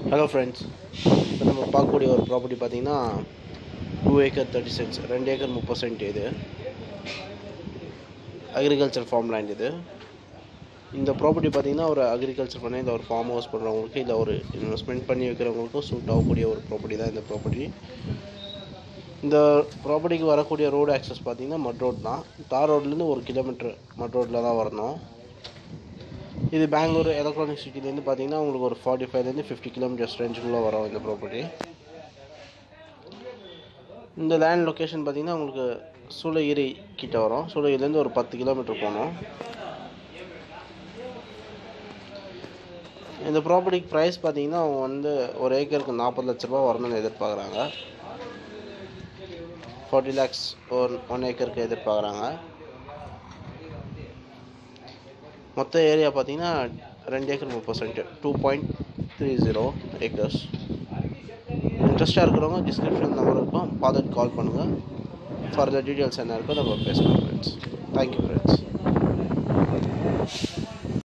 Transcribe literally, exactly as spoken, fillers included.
Hello friends, இப்போ நம்ம பார்க்கக்கூடிய ஒரு ப்ராப்பர்ட்டி பார்த்தீங்கன்னா டூ ஏக்கர் தேர்ட்டி சென்ட்ஸ் ரெண்டு ஏக்கர் முப்பது சென்ட் இது அக்ரிகல்ச்சர் ஃபார்ம் லேண்ட் இது. இந்த ப்ராப்பர்ட்டி பார்த்தீங்கன்னா ஒரு அக்ரிகல்ச்சர் பண்ணி இல்லை ஒரு ஃபார்ம் ஹவுஸ் பண்ணுறவங்களுக்கு இல்லை ஒரு இன்வெஸ்ட்மெண்ட் பண்ணி வைக்கிறவங்களுக்கும் சூட் ஆகக்கூடிய ஒரு ப்ராப்பர்ட்டி தான் இந்த ப்ராப்பர்ட்டி. இந்த ப்ராப்பர்ட்டிக்கு வரக்கூடிய ரோடு ஆக்சஸ் பார்த்தீங்கன்னா மட் ரோட் தான். தார் ரோட்லேருந்து ஒரு கிலோமீட்டர் மட் ரோட்டில் தான் வரணும். இது பெங்களூர் எலக்ட்ரானிக் சிட்டிலேருந்து பார்த்தீங்கன்னா உங்களுக்கு ஒரு ஃபார்ட்டி ஃபைவ்லேருந்து ஃபிஃப்டி கிலோமீட்டர்ஸ் ரேஞ்சுக்குள்ளே வரும் இந்த ப்ராப்பர்ட்டி. இந்த லேண்ட் லொக்கேஷன் பார்த்தீங்கன்னா உங்களுக்கு சூளகிரி கிட்ட வரும். சூளகிரிலேருந்து ஒரு பத்து கிலோமீட்டர் போகணும். இந்த ப்ராப்பர்ட்டிக்கு ப்ரைஸ் பார்த்தீங்கன்னா அவங்க வந்து ஒரு ஏக்கருக்கு நாற்பது லட்ச ரூபா வரணும்னு எதிர்பார்க்குறாங்க. ஃபார்ட்டி லேக்ஸ் ஒரு ஒன் ஏக்கருக்கு எதிர்பார்க்குறாங்க. மொத்த ஏரியா பார்த்தீங்கன்னா ரெண்டு ஏக்கர் முப்பது cent two point three zero acres. இன்ட்ரெஸ்ட்டாக இருக்கிறவங்க டிஸ்கிரிப்ஷன் நம்பர் இருக்கும், பார்த்துட்டு கால் பண்ணுங்கள். ஃபர்தர் டீட்டெயில்ஸ் என்ன இருக்கோ நம்ம பேசலாம் ஃப்ரெண்ட்ஸ். Thank you friends.